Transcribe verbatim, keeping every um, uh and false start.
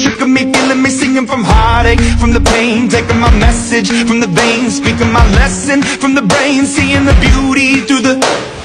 shook of me, feeling me, singing from heartache, from the pain, taking my message from the veins, speaking my lesson from the brain, seeing the beauty through the